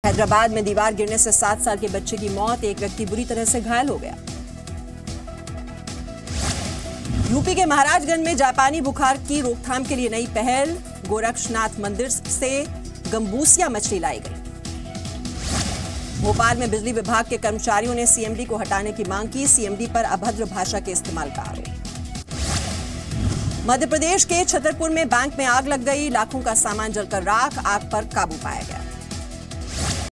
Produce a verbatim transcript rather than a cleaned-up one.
हैदराबाद में दीवार गिरने से सात साल के बच्चे की मौत, एक व्यक्ति बुरी तरह से घायल हो गया। यूपी के महाराजगंज में जापानी बुखार की रोकथाम के लिए नई पहल, गोरक्षनाथ मंदिर से गंबूसिया मछली लाई गई। भोपाल में बिजली विभाग के कर्मचारियों ने सीएमडी को हटाने की मांग की, सीएमडी पर अभद्र भाषा के इस्तेमाल का आरोप। मध्य प्रदेश के छतरपुर में बैंक में आग लग गई, लाखों का सामान जलकर राख, आग पर काबू पाया गया।